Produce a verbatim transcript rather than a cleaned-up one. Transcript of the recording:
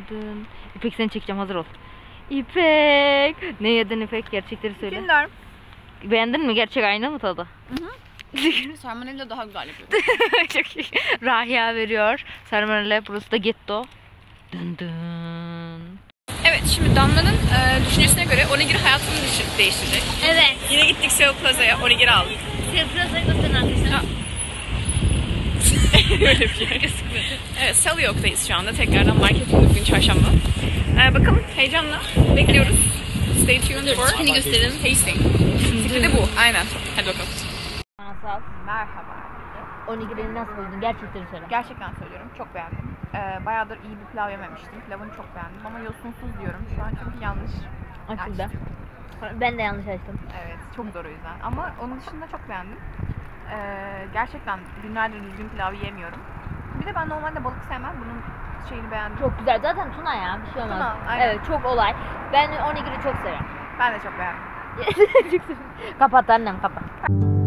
dın. İpek seni çekeceğim, hazır ol. İpek. Ne yedin İpek? Gerçekleri söyle. Kinder. Beğendin mi? Gerçek aynı mı tadı? Hı hı. Sarmanella daha güzel yapıyor. Çok iyi. Rahia veriyor. Sarmanella, burası da Getto. Dın dın. Evet, şimdi Damla'nın e, düşüncesine göre onigiri hayatını değiştirecek. Evet. Yine gittik Seoul Plaza'ya, onigiri aldık. Seoul Plaza'yı gösterin arkadaşlar. Öyle bir yer. Evet, Sellyok'tayız şu anda. Tekrardan marketin bugün çarşamba. Ee, bakalım, heyecanla bekliyoruz. Stay tuned for Şimdi gösterelim. tasting. Fikri de bu, aynen. Hadi bakalım. Nasıl? Merhaba. Onigiri'ni nasıl buldun? Gerçekleri söyle. Gerçekten söylüyorum, çok beğendim. Ee, bayağıdır iyi bir pilav yememiştim. Pilavını çok beğendim ama yosunsuz diyorum şu an çünkü yanlış Açıldı. açtım. Ben de yanlış açtım. Evet, çok zor o yüzden. Ama onun dışında çok beğendim. Ee, gerçekten günlerdir düzgün pilav yiyemiyorum. Bir de ben normalde balık sevmem. Bunun şeyini beğendim. Çok güzel. Zaten tuna ya. Bir şey olmaz. Tuna, aynen. Evet, çok olay. Ben onigiri çok severim. Ben de çok beğendim. Kapat annem, kapat.